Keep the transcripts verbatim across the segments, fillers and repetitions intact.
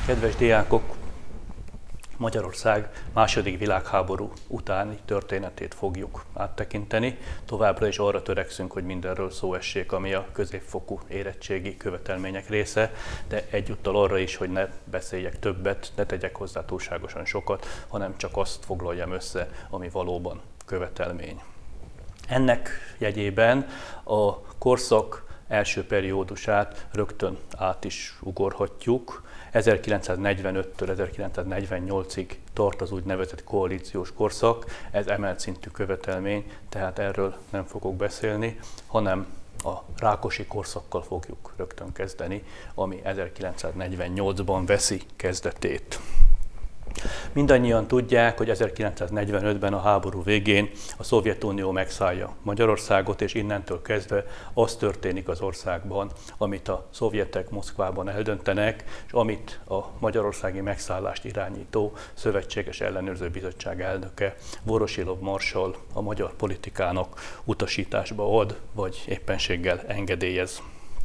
Kedves diákok, Magyarország második világháború utáni történetét fogjuk áttekinteni. Továbbra is arra törekszünk, hogy mindenről szó essék, ami a középfokú érettségi követelmények része, de egyúttal arra is, hogy ne beszéljek többet, ne tegyek hozzá túlságosan sokat, hanem csak azt foglaljam össze, ami valóban követelmény. Ennek jegyében a korszak első periódusát rögtön át is ugorhatjuk. ezerkilencszáznegyvenöttől ezerkilencszáznegyvennyolcig tart az úgynevezett koalíciós korszak, ez emelt szintű követelmény, tehát erről nem fogok beszélni, hanem a Rákosi korszakkal fogjuk rögtön kezdeni, ami ezerkilencszáznegyvennyolcban veszi kezdetét. Mindannyian tudják, hogy ezerkilencszáznegyvenötben a háború végén a Szovjetunió megszállja Magyarországot, és innentől kezdve az történik az országban, amit a szovjetek Moszkvában eldöntenek, és amit a magyarországi megszállást irányító Szövetséges Ellenőrző Bizottság elnöke, Vorosilov marsall a magyar politikának utasításba ad, vagy éppenséggel engedélyez.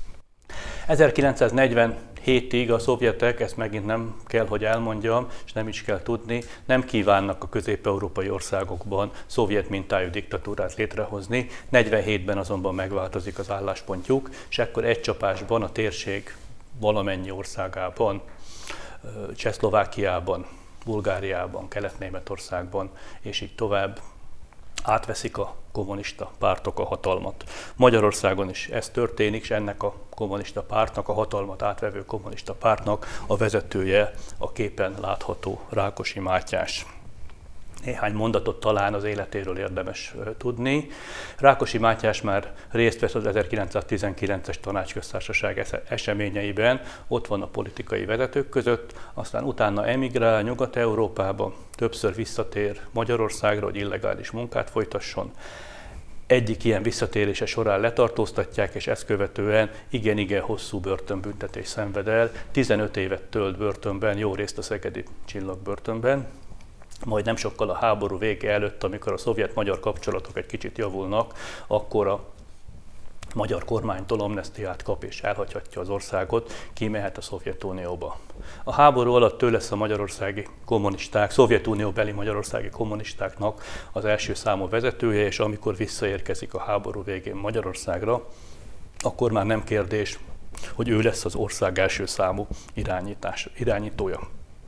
ezerkilencszáznegyvenhétig a szovjetek, ezt megint nem kell, hogy elmondjam, és nem is kell tudni, nem kívánnak a közép-európai országokban szovjet mintájú diktatúrát létrehozni, negyvenhétben azonban megváltozik az álláspontjuk, és ekkor egy csapásban a térség valamennyi országában, Csehszlovákiában, Bulgáriában, Kelet-Németországban, és így tovább átveszik a kommunista pártok a hatalmat. Magyarországon is ez történik, és ennek a kommunista pártnak, a hatalmat átvevő kommunista pártnak a vezetője a képen látható Rákosi Mátyás. Néhány mondatot talán az életéről érdemes tudni. Rákosi Mátyás már részt vesz az ezerkilencszáztizenkilences tanácsköztársaság eseményeiben, ott van a politikai vezetők között, aztán utána emigrál Nyugat-Európába, többször visszatér Magyarországra, hogy illegális munkát folytasson. Egyik ilyen visszatérése során letartóztatják, és ezt követően igen-igen hosszú börtönbüntetés szenved el, tizenöt évet tölt börtönben, jó részt a szegedi Csillagbörtönben. Majd nem sokkal a háború vége előtt, amikor a szovjet-magyar kapcsolatok egy kicsit javulnak, akkor a magyar kormánytól amnesztiát kap és elhagyhatja az országot, kimehet a Szovjetunióba. A háború alatt ő lesz a magyarországi kommunisták, Szovjetunióbeli magyarországi kommunistáknak az első számú vezetője, és amikor visszaérkezik a háború végén Magyarországra, akkor már nem kérdés, hogy ő lesz az ország első számú irányítás, irányítója.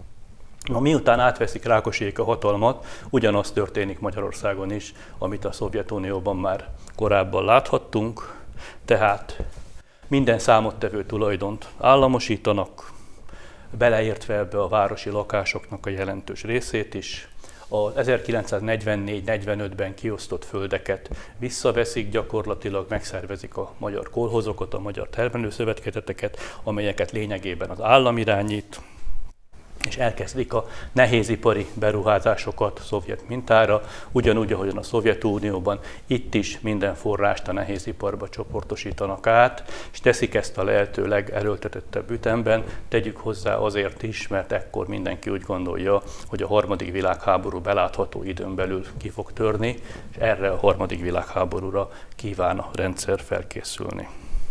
Na, miután átveszik Rákosiék a hatalmat, ugyanaz történik Magyarországon is, amit a Szovjetunióban már korábban láthattunk, tehát minden számottevő tulajdont államosítanak, beleértve ebbe a városi lakásoknak a jelentős részét is. Az ezerkilencszáznegyvennégy negyvenötben kiosztott földeket visszaveszik, gyakorlatilag megszervezik a magyar kolhozokat, a magyar termelőszövetkezeteket, amelyeket lényegében az állam irányít, és elkezdik a nehézipari beruházásokat szovjet mintára, ugyanúgy, ahogyan a Szovjetunióban itt is minden forrást a nehéziparba csoportosítanak át, és teszik ezt a lehető legerőltetettebb ütemben, tegyük hozzá azért is, mert ekkor mindenki úgy gondolja, hogy a harmadik világháború belátható időn belül ki fog törni, és erre a harmadik világháborúra kíván a rendszer felkészülni.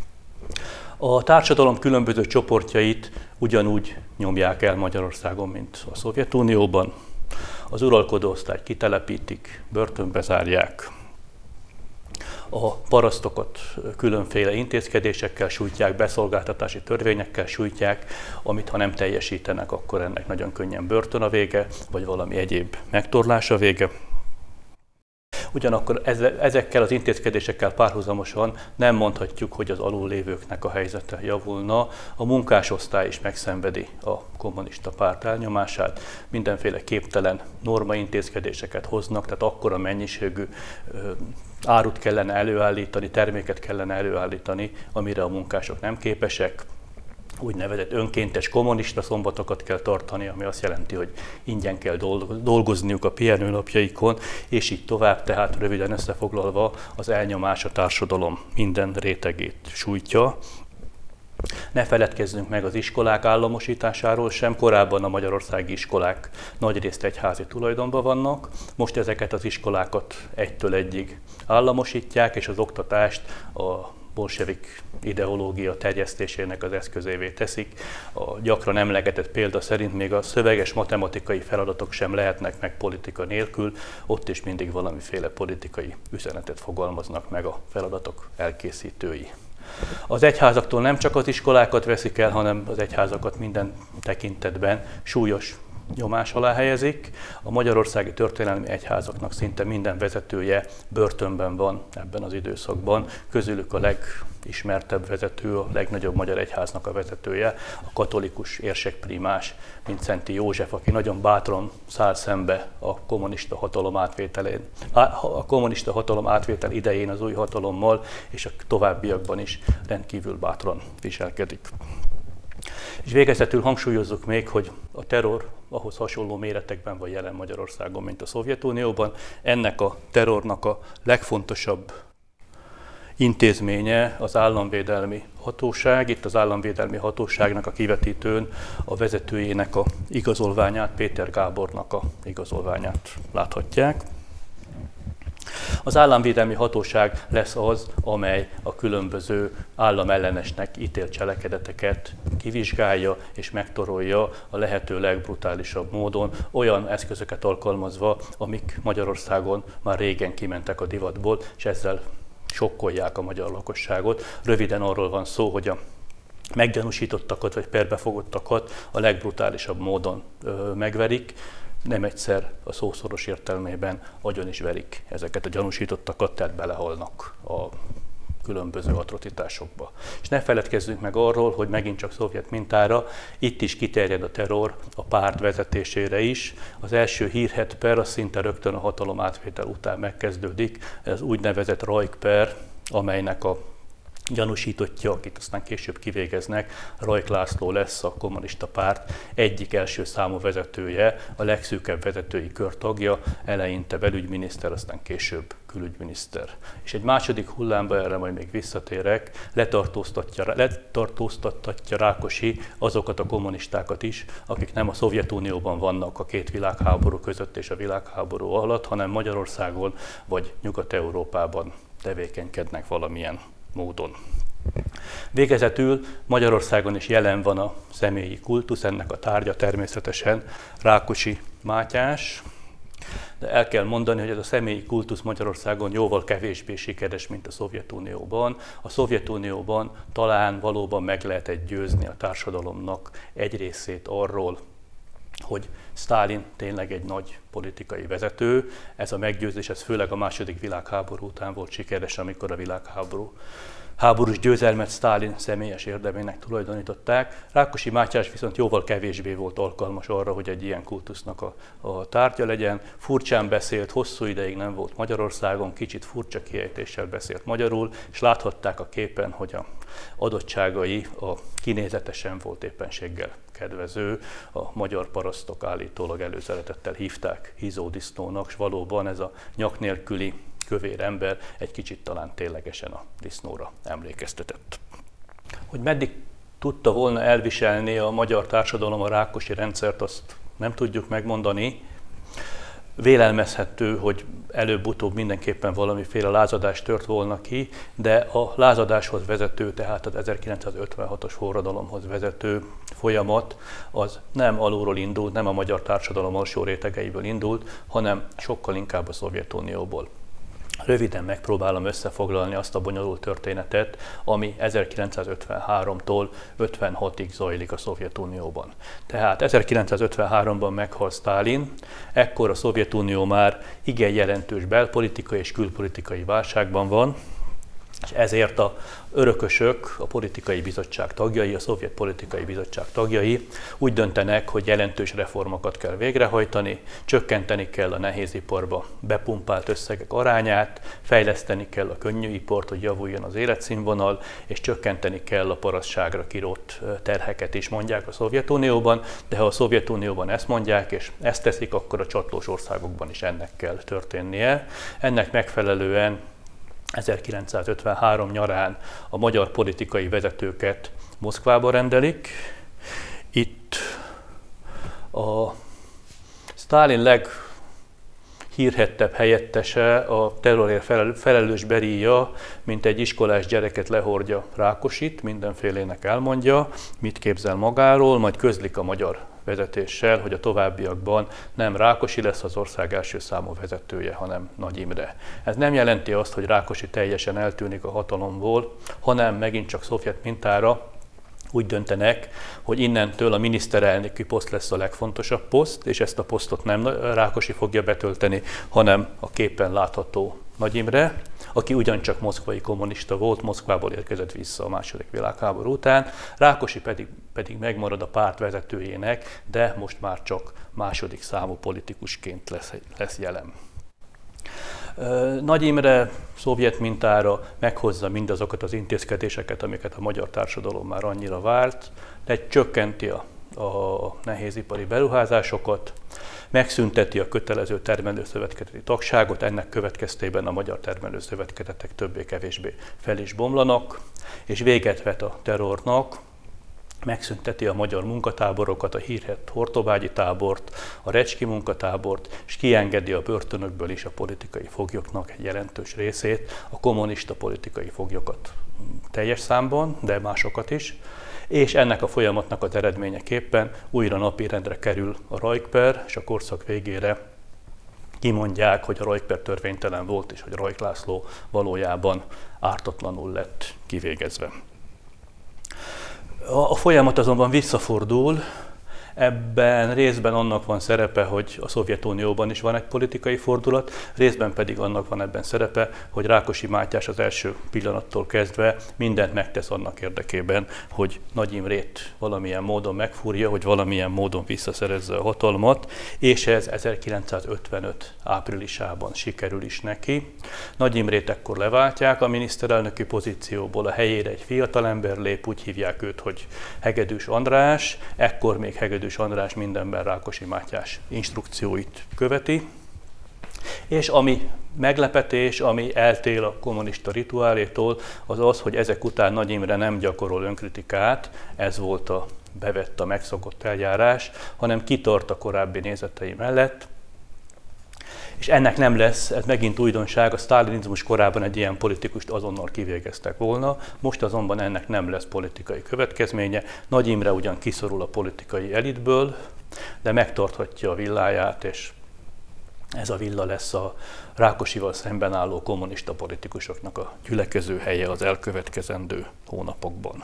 A társadalom különböző csoportjait ugyanúgy nyomják el Magyarországon, mint a Szovjetunióban. Az uralkodó osztályt kitelepítik, börtönbe zárják. A parasztokat különféle intézkedésekkel sújtják, beszolgáltatási törvényekkel sújtják, amit ha nem teljesítenek, akkor ennek nagyon könnyen börtön a vége, vagy valami egyéb megtorlás a vége. Ugyanakkor ezekkel az intézkedésekkel párhuzamosan nem mondhatjuk, hogy az alullévőknek a helyzete javulna. A munkásosztály is megszenvedi a kommunista párt elnyomását, mindenféle képtelen normaintézkedéseket hoznak, tehát akkora mennyiségű árut kellene előállítani, terméket kellene előállítani, amire a munkások nem képesek. Úgynevezett önkéntes kommunista szombatokat kell tartani, ami azt jelenti, hogy ingyen kell dolgozniuk a pihenőnapjaikon, és így tovább, tehát röviden összefoglalva az elnyomás a társadalom minden rétegét sújtja. Ne feledkezzünk meg az iskolák államosításáról sem, korábban a magyarországi iskolák nagyrészt egyházi tulajdonban vannak, most ezeket az iskolákat egytől egyig államosítják, és az oktatást a bolsevik ideológia terjesztésének az eszközévé teszik. A gyakran emlegetett példa szerint még a szöveges matematikai feladatok sem lehetnek meg politika nélkül, ott is mindig valamiféle politikai üzenetet fogalmaznak meg a feladatok elkészítői. Az egyházaktól nem csak az iskolákat veszik el, hanem az egyházakat minden tekintetben súlyos nyomás alá helyezik. A magyarországi történelmi egyházaknak szinte minden vezetője börtönben van ebben az időszakban. Közülük a legismertebb vezető, a legnagyobb magyar egyháznak a vezetője, a katolikus érsekprímás, mint Szenti József, aki nagyon bátran száll szembe a kommunista hatalom átvételén, a kommunista hatalom átvétel idején az új hatalommal, és a továbbiakban is rendkívül bátran viselkedik. És végezetül hangsúlyozzuk még, hogy a terror ahhoz hasonló méretekben van jelen Magyarországon, mint a Szovjetunióban. Ennek a terrornak a legfontosabb intézménye az államvédelmi hatóság. Itt az államvédelmi hatóságnak a kivetítőn a vezetőjének a igazolványát, Péter Gábornak a igazolványát láthatják. Az államvédelmi hatóság lesz az, amely a különböző államellenesnek ítélt cselekedeteket kivizsgálja és megtorolja a lehető legbrutálisabb módon, olyan eszközöket alkalmazva, amik Magyarországon már régen kimentek a divatból, és ezzel sokkolják a magyar lakosságot. Röviden arról van szó, hogy a meggyanúsítottakat vagy perbefogottakat a legbrutálisabb módon ö, megverik. Nem egyszer a szószoros értelmében agyon is verik ezeket a gyanúsítottakat, tehát belehalnak a különböző atrocitásokba. És ne feledkezzünk meg arról, hogy megint csak szovjet mintára, itt is kiterjed a terror a párt vezetésére is. Az első hírhedt per az szinte rögtön a hatalom átvétel után megkezdődik, ez úgynevezett Rajk per, amelynek a gyanúsítottja, akit aztán később kivégeznek, Rajk László lesz a kommunista párt egyik első számú vezetője, a legszűkebb vezetői kör tagja, eleinte belügyminiszter, aztán később külügyminiszter. És egy második hullámba, erre majd még visszatérek, letartóztatja, letartóztatja Rákosi azokat a kommunistákat is, akik nem a Szovjetunióban vannak a két világháború között és a világháború alatt, hanem Magyarországon vagy Nyugat-Európában tevékenykednek valamilyen módon. Végezetül Magyarországon is jelen van a személyi kultusz, ennek a tárgya természetesen Rákosi Mátyás, de el kell mondani, hogy ez a személyi kultusz Magyarországon jóval kevésbé sikeres, mint a Szovjetunióban. A Szovjetunióban talán valóban meg lehetett győzni a társadalomnak egy részét arról, hogy Sztálin tényleg egy nagy politikai vezető. Ez a meggyőzés, ez főleg a második világháború után volt sikeres, amikor a világháború háborús győzelmet Sztálin személyes érdemének tulajdonították. Rákosi Mátyás viszont jóval kevésbé volt alkalmas arra, hogy egy ilyen kultusznak a, a tárgya legyen. Furcsán beszélt, hosszú ideig nem volt Magyarországon, kicsit furcsa kiejtéssel beszélt magyarul, és láthatták a képen, hogy a adottságai a kinézetesen volt éppenséggel kedvező. A magyar parasztok állítólag előszeretettel hívták hízódisznónak, és valóban ez a nyak nélküli kövér ember egy kicsit talán ténylegesen a disznóra emlékeztetett. Hogy meddig tudta volna elviselni a magyar társadalom a Rákosi rendszert, azt nem tudjuk megmondani. Vélelmezhető, hogy előbb-utóbb mindenképpen valamiféle lázadás tört volna ki, de a lázadáshoz vezető, tehát az ezerkilencszázötvenhatos forradalomhoz vezető folyamat az nem alulról indult, nem a magyar társadalom alsó rétegeiből indult, hanem sokkal inkább a Szovjetunióból. Röviden megpróbálom összefoglalni azt a bonyolult történetet, ami ezerkilencszázötvenháromtól ötvenhatig zajlik a Szovjetunióban. Tehát ezerkilencszázötvenháromban meghal Sztálin, ekkor a Szovjetunió már igen jelentős belpolitikai és külpolitikai válságban van, és ezért a örökösök, a politikai bizottság tagjai, a szovjet politikai bizottság tagjai úgy döntenek, hogy jelentős reformokat kell végrehajtani, csökkenteni kell a nehéziparba bepumpált összegek arányát, fejleszteni kell a könnyűipart, hogy javuljon az életszínvonal, és csökkenteni kell a parasztságra kirótt terheket is, mondják a Szovjetunióban, de ha a Szovjetunióban ezt mondják, és ezt teszik, akkor a csatlós országokban is ennek kell történnie. Ennek megfelelően ezerkilencszázötvenhárom nyarán a magyar politikai vezetőket Moszkvába rendelik. Itt a Sztálin leghírhettebb helyettese, a terrorért felelős Beria, mint egy iskolás gyereket lehordja Rákosit, mindenfélének elmondja, mit képzel magáról, majd közlik a magyar vezetéssel, hogy a továbbiakban nem Rákosi lesz az ország első számú vezetője, hanem Nagy Imre. Ez nem jelenti azt, hogy Rákosi teljesen eltűnik a hatalomból, hanem megint csak szovjet mintára úgy döntenek, hogy innentől a miniszterelnöki poszt lesz a legfontosabb poszt, és ezt a posztot nem Rákosi fogja betölteni, hanem a képen látható Nagy Imre, aki ugyancsak moszkvai kommunista volt, Moszkvából érkezett vissza a második világháború után, Rákosi pedig, pedig megmarad a párt vezetőjének, de most már csak második számú politikusként lesz, lesz jelen. Nagy Imre szovjet mintára meghozza mindazokat az intézkedéseket, amiket a magyar társadalom már annyira várt, de csökkenti a, a nehézipari beruházásokat, megszünteti a kötelező termelőszövetkezeti tagságot, ennek következtében a magyar termelőszövetkezetek többé-kevésbé fel is bomlanak, és véget vet a terrornak, megszünteti a magyar munkatáborokat, a hírhedt Hortobágyi tábort, a Recski munkatábort, és kiengedi a börtönökből is a politikai foglyoknak egy jelentős részét, a kommunista politikai foglyokat teljes számban, de másokat is, és ennek a folyamatnak az eredményeképpen újra napirendre kerül a Rajk-per, és a korszak végére kimondják, hogy a Rajk-per törvénytelen volt, és hogy Rajk László valójában ártatlanul lett kivégezve. A folyamat azonban visszafordul, ebben részben annak van szerepe, hogy a Szovjetunióban is van egy politikai fordulat, részben pedig annak van ebben szerepe, hogy Rákosi Mátyás az első pillanattól kezdve mindent megtesz annak érdekében, hogy Nagy Imrét valamilyen módon megfúrja, hogy valamilyen módon visszaszerezze a hatalmat, és ez ezerkilencszázötvenöt áprilisában sikerül is neki. Nagy Imrét ekkor leváltják a miniszterelnöki pozícióból, a helyére egy fiatalember lép, úgy hívják őt, hogy Hegedűs András, ekkor még Hegedűs András mindenben Rákosi Mátyás instrukcióit követi, és ami meglepetés, ami eltér a kommunista rituálétól, az az, hogy ezek után Nagy Imre nem gyakorol önkritikát, ez volt a bevett, a megszokott eljárás, hanem kitart a korábbi nézetei mellett, és ennek nem lesz, ez megint újdonság, a sztálinizmus korában egy ilyen politikust azonnal kivégeztek volna, most azonban ennek nem lesz politikai következménye. Nagy Imre ugyan kiszorul a politikai elitből, de megtarthatja a villáját, és ez a villa lesz a Rákosival szemben álló kommunista politikusoknak a gyülekező helye az elkövetkezendő hónapokban.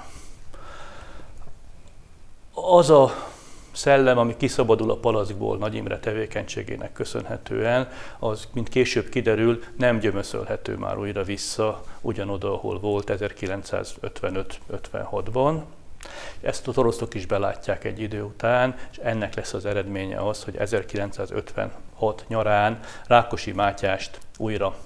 Az a szellem, ami kiszabadul a palackból Nagy Imre tevékenységének köszönhetően, az, mint később kiderül, nem gyömöszölhető már újra vissza ugyanoda, ahol volt ezerkilencszázötvenöt ötvenhatban. Ezt az oroszok is belátják egy idő után, és ennek lesz az eredménye az, hogy ezerkilencszázötvenhat nyarán Rákosi Mátyást újra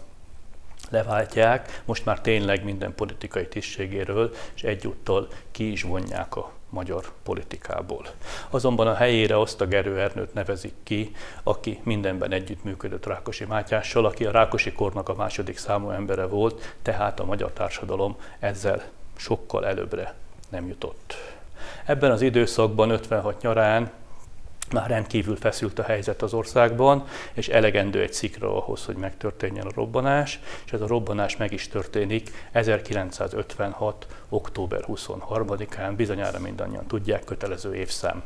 leváltják, most már tényleg minden politikai tisztségéről, és egyúttal ki is vonják a magyar politikából. Azonban a helyére azt a Gerő Ernőt nevezik ki, aki mindenben együttműködött Rákosi Mátyással, aki a Rákosi kornak a második számú embere volt, tehát a magyar társadalom ezzel sokkal előbbre nem jutott. Ebben az időszakban, ötvenhat nyarán már rendkívül feszült a helyzet az országban, és elegendő egy szikra ahhoz, hogy megtörténjen a robbanás, és ez a robbanás meg is történik ezerkilencszázötvenhat. október huszonharmadikán, bizonyára mindannyian tudják, kötelező évszám.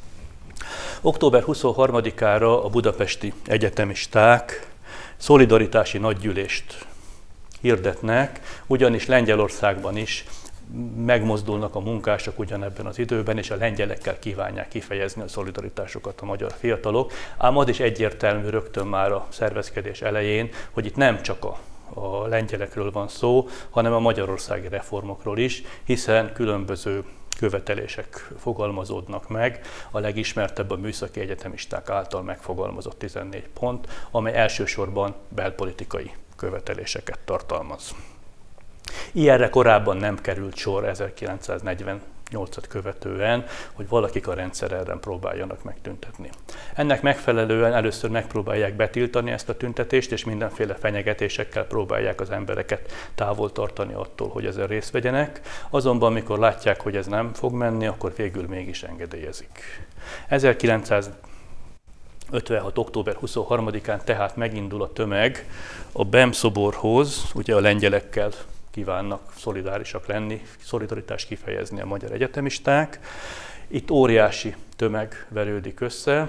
október huszonharmadikára a budapesti egyetemisták szolidaritási nagygyűlést hirdetnek, ugyanis Lengyelországban is megmozdulnak a munkások ugyanebben az időben, és a lengyelekkel kívánják kifejezni a szolidaritásukat a magyar fiatalok. Ám az is egyértelmű rögtön már a szervezkedés elején, hogy itt nem csak a, a lengyelekről van szó, hanem a magyarországi reformokról is, hiszen különböző követelések fogalmazódnak meg, a legismertebb a műszaki egyetemisták által megfogalmazott tizennégy pont, amely elsősorban belpolitikai követeléseket tartalmaz. Ilyenre korábban nem került sor ezerkilencszáznegyvennyolcat követően, hogy valakik a rendszer ellen próbáljanak megtüntetni. Ennek megfelelően először megpróbálják betiltani ezt a tüntetést, és mindenféle fenyegetésekkel próbálják az embereket távol tartani attól, hogy ezen részt vegyenek. Azonban, mikor látják, hogy ez nem fog menni, akkor végül mégis engedélyezik. ötvenhat. október huszonharmadikán tehát megindul a tömeg a BEM szoborhoz, ugye a lengyelekkel kívánnak szolidárisak lenni, szolidaritást kifejezni a magyar egyetemisták. Itt óriási tömeg verődik össze,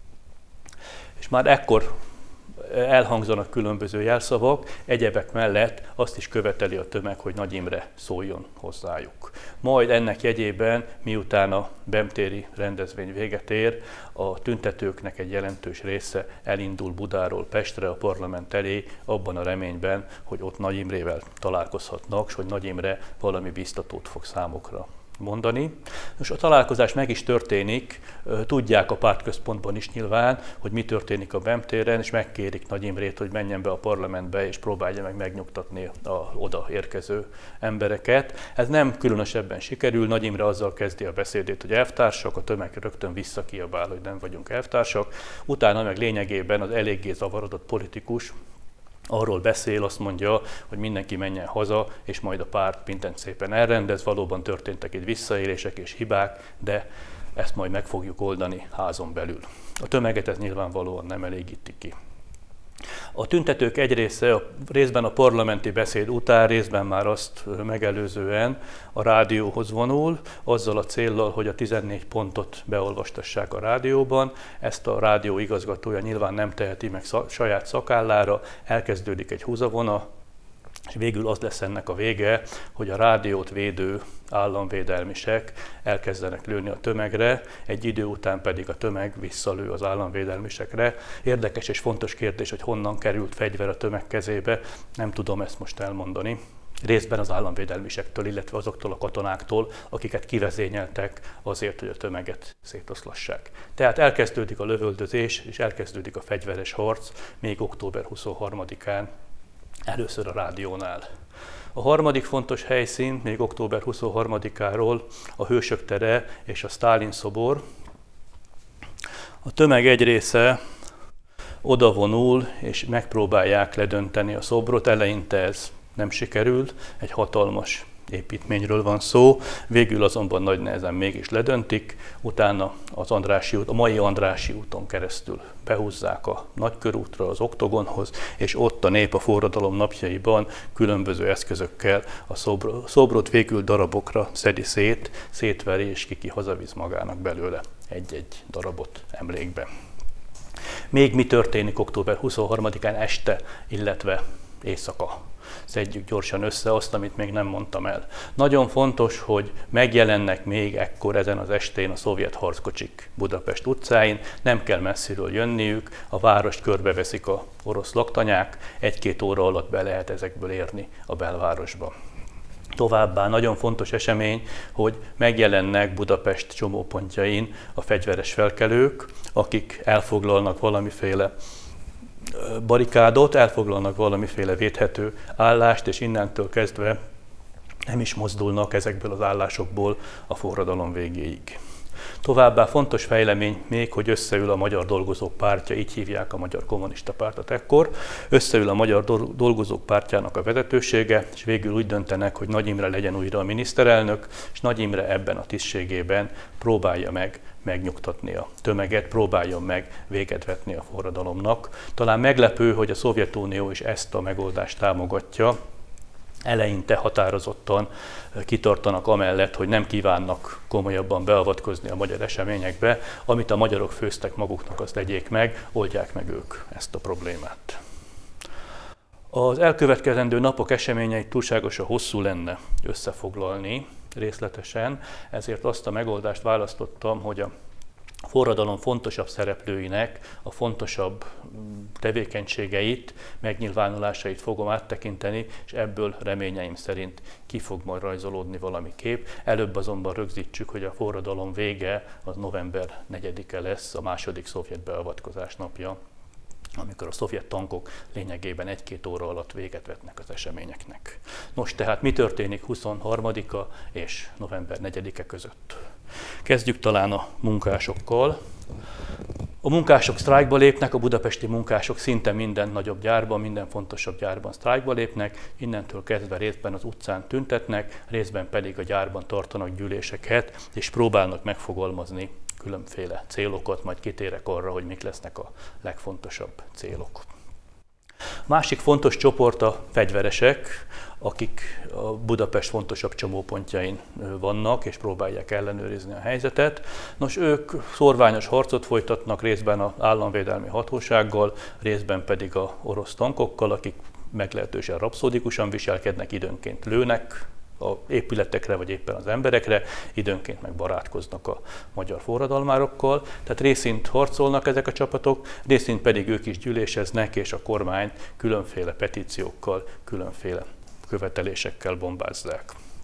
és már ekkor elhangzanak különböző jelszavak, egyebek mellett azt is követeli a tömeg, hogy Nagy Imre szóljon hozzájuk. Majd ennek jegyében, miután a BEM-téri rendezvény véget ér, a tüntetőknek egy jelentős része elindul Budáról Pestre a parlament elé, abban a reményben, hogy ott Nagy Imrével találkozhatnak, és hogy Nagy Imre valami biztatót fog számukra mondani. Most a találkozás meg is történik, tudják a pártközpontban is nyilván, hogy mi történik a BEM téren, és megkérik Nagy Imrét, hogy menjen be a parlamentbe, és próbálja meg megnyugtatni a oda érkező embereket. Ez nem különösebben sikerül, Nagy Imre azzal kezdi a beszédét, hogy elvtársak, a tömeg rögtön visszakiabál, hogy nem vagyunk elvtársak, utána meg lényegében az eléggé zavarodott politikus arról beszél, azt mondja, hogy mindenki menjen haza, és majd a párt mindent szépen elrendez, valóban történtek itt visszaélések és hibák, de ezt majd meg fogjuk oldani házon belül. A tömeget ez nyilvánvalóan nem elégíti ki. A tüntetők egy része a, részben a parlamenti beszéd után, részben már azt megelőzően a rádióhoz vonul, azzal a céllal, hogy a tizennégy pontot beolvastassák a rádióban. Ezt a rádió igazgatója nyilván nem teheti meg szak, saját szakállára, elkezdődik egy húzavona, és végül az lesz ennek a vége, hogy a rádiót védő államvédelmisek elkezdenek lőni a tömegre, egy idő után pedig a tömeg visszalő az államvédelmisekre. Érdekes és fontos kérdés, hogy honnan került fegyver a tömeg kezébe, nem tudom ezt most elmondani. Részben az államvédelmisektől, illetve azoktól a katonáktól, akiket kivezényeltek azért, hogy a tömeget szétoszlassák. Tehát elkezdődik a lövöldözés, és elkezdődik a fegyveres harc még október huszonharmadikán, először a rádiónál. A harmadik fontos helyszín még október huszonharmadikáról a Hősök tere és a Sztálin szobor. A tömeg egy része odavonul, és megpróbálják ledönteni a szobrot. Eleinte ez nem sikerült, egy hatalmas építményről van szó, végül azonban nagy nehezen mégis ledöntik, utána az Andrássy út, a mai Andrássy úton keresztül behúzzák a Nagykörútra, az Oktogonhoz, és ott a nép a forradalom napjaiban különböző eszközökkel a szobr, szobrot végül darabokra szedi szét, szétveri, és kiki hazavisz magának belőle egy-egy darabot emlékbe. Még mi történik október huszonharmadikán este, illetve éjszaka? Szedjük gyorsan össze azt, amit még nem mondtam el. Nagyon fontos, hogy megjelennek még ekkor ezen az estén a szovjet harckocsik Budapest utcáin, nem kell messziről jönniük, a várost körbeveszik a orosz laktanyák, egy-két óra alatt be lehet ezekből érni a belvárosba. Továbbá nagyon fontos esemény, hogy megjelennek Budapest csomópontjain a fegyveres felkelők, akik elfoglalnak valamiféle barikádot, elfoglalnak valamiféle védhető állást, és innentől kezdve nem is mozdulnak ezekből az állásokból a forradalom végéig. Továbbá fontos fejlemény még, hogy összeül a Magyar Dolgozók Pártja, így hívják a Magyar Kommunista Pártot ekkor, összeül a Magyar Dolgozók Pártjának a vezetősége, és végül úgy döntenek, hogy Nagy Imre legyen újra a miniszterelnök, és Nagy Imre ebben a tisztségében próbálja meg megnyugtatni a tömeget, próbáljon meg véget vetni a forradalomnak. Talán meglepő, hogy a Szovjetunió is ezt a megoldást támogatja. Eleinte határozottan kitartanak amellett, hogy nem kívánnak komolyabban beavatkozni a magyar eseményekbe, amit a magyarok főztek maguknak, azt tegyék meg, oldják meg ők ezt a problémát. Az elkövetkezendő napok eseményeit túlságosan hosszú lenne összefoglalni részletesen, ezért azt a megoldást választottam, hogy a forradalom fontosabb szereplőinek a fontosabb tevékenységeit, megnyilvánulásait fogom áttekinteni, és ebből reményeim szerint ki fog majd rajzolódni valami kép. Előbb azonban rögzítsük, hogy a forradalom vége az november negyedike lesz, a második szovjet beavatkozás napja, amikor a szovjet tankok lényegében egy-két óra alatt véget vetnek az eseményeknek. Nos, tehát mi történik huszonharmadika és november negyedike között? Kezdjük talán a munkásokkal. A munkások sztrájkba lépnek, a budapesti munkások szinte minden nagyobb gyárban, minden fontosabb gyárban sztrájkba lépnek, innentől kezdve részben az utcán tüntetnek, részben pedig a gyárban tartanak gyűléseket, és próbálnak megfogalmazni különféle célokat, majd kitérek arra, hogy mik lesznek a legfontosabb célok. Másik fontos csoport a fegyveresek, akik a Budapest fontosabb csomópontjain vannak, és próbálják ellenőrizni a helyzetet. Nos, ők szorványos harcot folytatnak részben az államvédelmi hatósággal, részben pedig az orosz tankokkal, akik meglehetősen rapszódikusan viselkednek, időnként lőnek az épületekre, vagy éppen az emberekre, időnként meg barátkoznak a magyar forradalmárokkal. Tehát részint harcolnak ezek a csapatok, részint pedig ők is gyűléseznek, és a kormány különféle petíciókkal, különféle követelésekkel bombázzák.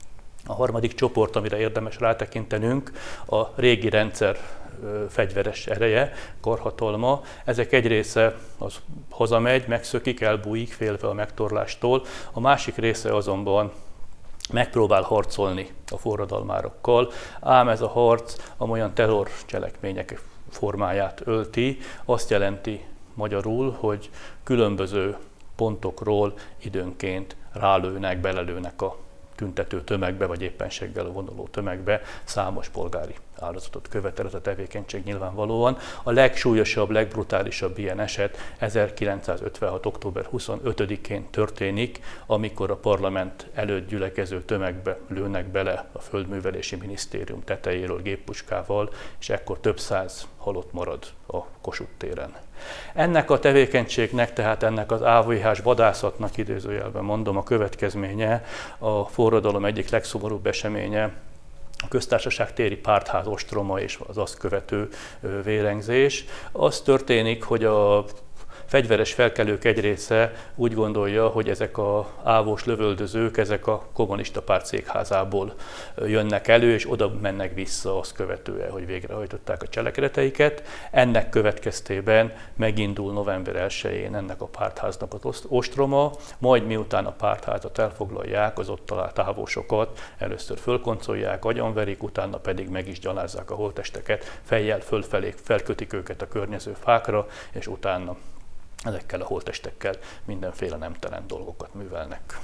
A harmadik csoport, amire érdemes rátekintenünk, a régi rendszer fegyveres ereje, karhatalma. Ezek egy része az hazamegy, megszökik, elbújik, félve a megtorlástól, a másik része azonban megpróbál harcolni a forradalmárokkal, ám ez a harc olyan terrorcselekmények formáját ölti, azt jelenti magyarul, hogy különböző pontokról időnként rálőnek, belelőnek a tüntető tömegbe, vagy éppenséggel a vonuló tömegbe, számos polgári áldozatot követel ez a tevékenység nyilvánvalóan. A legsúlyosabb, legbrutálisabb ilyen eset ezerkilencszázötvenhat. október huszonötödikén történik, amikor a parlament előtt gyülekező tömegbe lőnek bele a Földművelési Minisztérium tetejéről géppuskával, és ekkor több száz halott marad a Kossuth téren. Ennek a tevékenységnek, tehát ennek az á vé hás vadászatnak, idézőjelben mondom, a következménye, a forradalom egyik legszomorúbb eseménye, a Köztársaság téri pártház ostroma és az azt követő vérengzés. Az történik, hogy a fegyveres felkelők egy része úgy gondolja, hogy ezek az ávós lövöldözők, ezek a kommunista párt székházából jönnek elő, és oda mennek vissza azt követően, hogy végrehajtották a cselekedeteiket. Ennek következtében megindul november elsején ennek a pártháznak az ostroma, majd miután a pártházat elfoglalják, az ott talált ávosokat először fölkoncolják, agyonverik, utána pedig meg is gyalázzák a holttesteket, fejjel fölfelé felkötik őket a környező fákra, és utána ezekkel a holttestekkel mindenféle nemtelen dolgokat művelnek.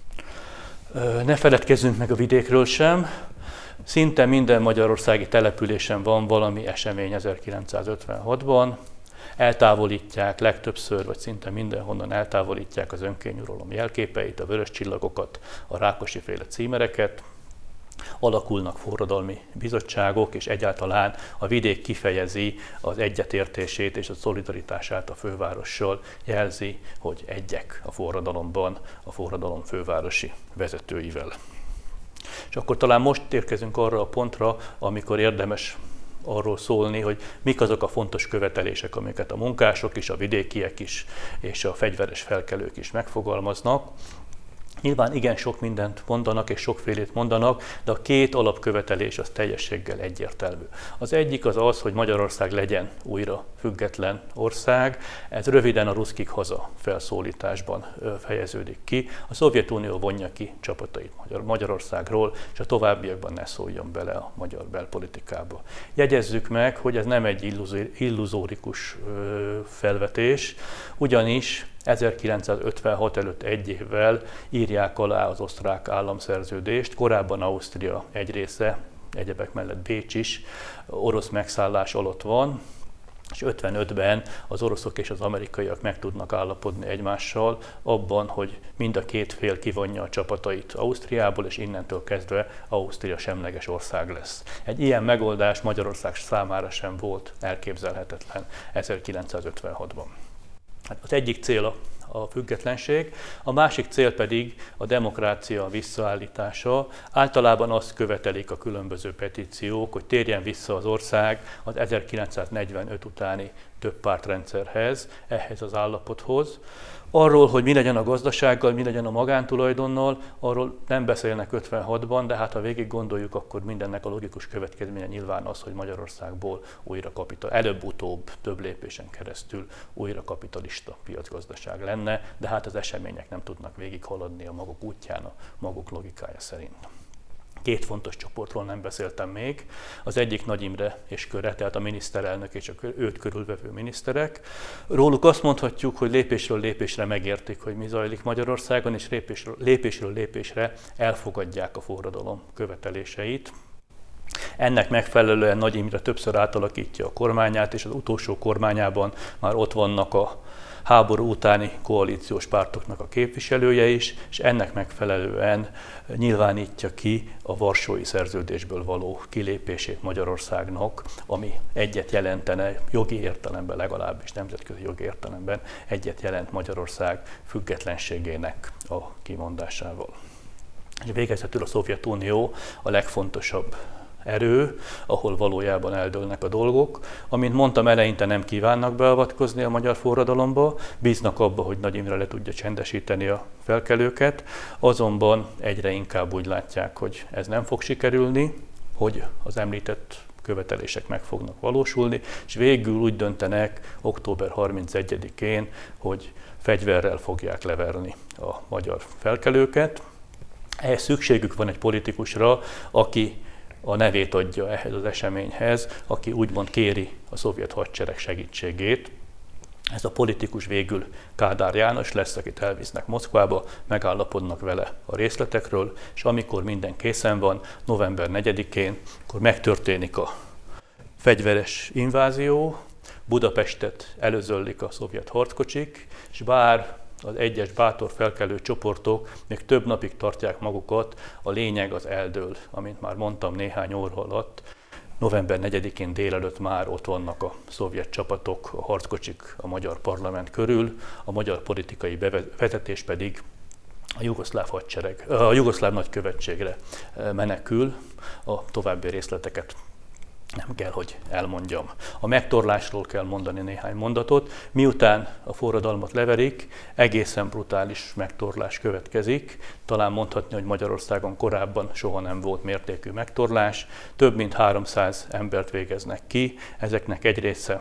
Ne feledkezzünk meg a vidékről sem. Szinte minden magyarországi településen van valami esemény ezerkilencszázötvenhatban. Eltávolítják legtöbbször, vagy szinte mindenhonnan eltávolítják az önkényuralom jelképeit, a vörös csillagokat, a Rákosi-féle címereket. Alakulnak forradalmi bizottságok, és egyáltalán a vidék kifejezi az egyetértését és a szolidaritását a fővárossal, jelzi, hogy egyek a forradalomban a forradalom fővárosi vezetőivel. És akkor talán most érkezünk arra a pontra, amikor érdemes arról szólni, hogy mik azok a fontos követelések, amiket a munkások is, a vidékiek is, és a fegyveres felkelők is megfogalmaznak. Nyilván igen sok mindent mondanak és sokfélét mondanak, de a két alapkövetelés az teljességgel egyértelmű. Az egyik az az, hogy Magyarország legyen újra független ország. Ez röviden a ruszkik haza felszólításban fejeződik ki. A Szovjetunió vonja ki csapatait Magyarországról, és a továbbiakban ne szóljon bele a magyar belpolitikába. Jegyezzük meg, hogy ez nem egy illuzórikus felvetés, ugyanis ezerkilencszázötvenhat előtt egy évvel írják alá az osztrák államszerződést, korábban Ausztria egy része, egyebek mellett Bécs is orosz megszállás alatt van, és ötvenötben az oroszok és az amerikaiak meg tudnak állapodni egymással abban, hogy mind a két fél kivonja a csapatait Ausztriából, és innentől kezdve Ausztria semleges ország lesz. Egy ilyen megoldás Magyarország számára sem volt elképzelhetetlen ezerkilencszázötvenhatban. Hát az egyik cél a a függetlenség, a másik cél pedig a demokrácia visszaállítása. Általában azt követelik a különböző petíciók, hogy térjen vissza az ország az ezerkilencszáznegyvenöt utáni többpártrendszerhez, ehhez az állapothoz. Arról, hogy mi legyen a gazdasággal, mi legyen a magántulajdonnal, arról nem beszélnek ötvenhatban, de hát ha végig gondoljuk, akkor mindennek a logikus következménye nyilván az, hogy Magyarországból újra kapital, előbb-utóbb több lépésen keresztül újra kapitalista piacgazdaság lenne, de hát az események nem tudnak végighaladni a maguk útján, a maguk logikája szerint. Két fontos csoportról nem beszéltem még. Az egyik Nagy Imre és köre, tehát a miniszterelnök és a őt körülvevő miniszterek. Róluk azt mondhatjuk, hogy lépésről lépésre megértik, hogy mi zajlik Magyarországon, és lépésről lépésre, lépésre elfogadják a forradalom követeléseit. Ennek megfelelően Nagy Imre többször átalakítja a kormányát, és az utolsó kormányában már ott vannak a háború utáni koalíciós pártoknak a képviselője is, és ennek megfelelően nyilvánítja ki a Varsói Szerződésből való kilépését Magyarországnak, ami egyet jelentene, jogi értelemben legalábbis, nemzetközi jogi értelemben egyet jelent Magyarország függetlenségének a kimondásával. És végezetül a Szovjetunió a legfontosabb erő, ahol valójában eldőlnek a dolgok. Amint mondtam, eleinte nem kívánnak beavatkozni a magyar forradalomba, bíznak abba, hogy Nagy Imre le tudja csendesíteni a felkelőket, azonban egyre inkább úgy látják, hogy ez nem fog sikerülni, hogy az említett követelések meg fognak valósulni, és végül úgy döntenek október harmincegyedikén, hogy fegyverrel fogják leverni a magyar felkelőket. Ehhez szükségük van egy politikusra, aki a nevét adja ehhez az eseményhez, aki úgymond kéri a szovjet hadsereg segítségét. Ez a politikus végül Kádár János lesz, akit elvisznek Moszkvába, megállapodnak vele a részletekről, és amikor minden készen van, november negyedikén, akkor megtörténik a fegyveres invázió, Budapestet előzöllik a szovjet harckocsik, és bár az egyes bátor felkelő csoportok még több napig tartják magukat, a lényeg az eldől, amint már mondtam néhány óra alatt. november negyedikén délelőtt már ott vannak a szovjet csapatok, a harckocsik a magyar parlament körül, a magyar politikai vezetés pedig a jugoszláv hadsereg, a jugoszláv nagykövetségre menekül. A további részleteket nem kell, hogy elmondjam. A megtorlásról kell mondani néhány mondatot. Miután a forradalmat leverik, egészen brutális megtorlás következik. Talán mondhatni, hogy Magyarországon korábban soha nem volt mértékű megtorlás. Több mint háromszáz embert végeznek ki, ezeknek egy része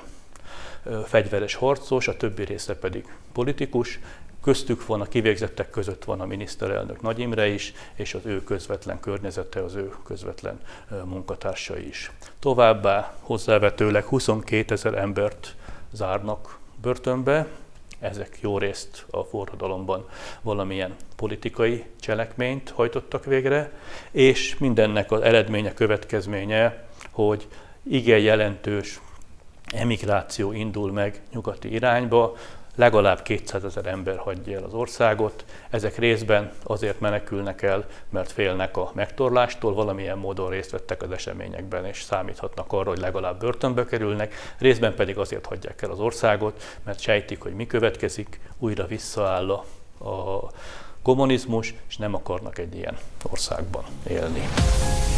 fegyveres harcos, a többi része pedig politikus. Köztük van, a kivégzettek között van a miniszterelnök Nagy Imre is, és az ő közvetlen környezete, az ő közvetlen munkatársai is. Továbbá hozzávetőleg huszonkétezer embert zárnak börtönbe, ezek jó részt a forradalomban valamilyen politikai cselekményt hajtottak végre, és mindennek az eredménye, következménye, hogy igen jelentős emigráció indul meg nyugati irányba, legalább kétszázezer ember hagyja el az országot, ezek részben azért menekülnek el, mert félnek a megtorlástól, valamilyen módon részt vettek az eseményekben, és számíthatnak arra, hogy legalább börtönbe kerülnek, részben pedig azért hagyják el az országot, mert sejtik, hogy mi következik, újra visszaáll a, a kommunizmus, és nem akarnak egy ilyen országban élni.